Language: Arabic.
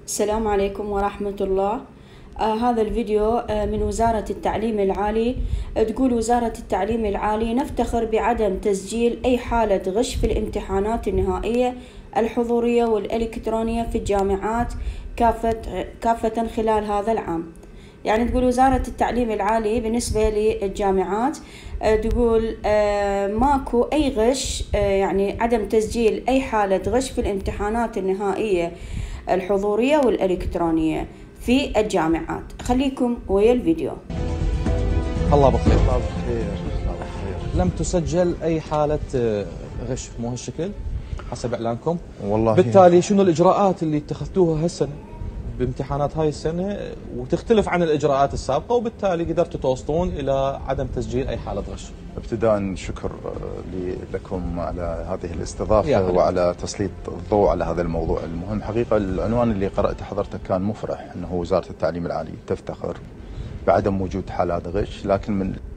السلام عليكم ورحمة الله. هذا الفيديو من وزارة التعليم العالي. تقول وزارة التعليم العالي: نفتخر بعدم تسجيل أي حالة غش في الامتحانات النهائية الحضورية والإلكترونية في الجامعات كافة خلال هذا العام. يعني تقول وزارة التعليم العالي بالنسبة للجامعات، تقول ماكو أي غش، يعني عدم تسجيل أي حالة غش في الامتحانات النهائية الحضورية والإلكترونية في الجامعات. خليكم ويا الفيديو. الله بخير. الله بخير. الله بخير. لم تسجل أي حالة غش، مو هالشكل حسب إعلانكم؟ والله بالتالي شنو الإجراءات اللي اتخذتوها هالسنة بامتحانات هاي السنة وتختلف عن الإجراءات السابقة، وبالتالي قدرتوا توصلون إلى عدم تسجيل أي حالة غش؟ ابتداء شكر لكم على هذه الاستضافة وعلى تسليط الضوء على هذا الموضوع المهم. حقيقة العنوان اللي قرأته حضرتك كان مفرح، أنه وزارة التعليم العالي تفتخر بعدم وجود حالات غش، لكن من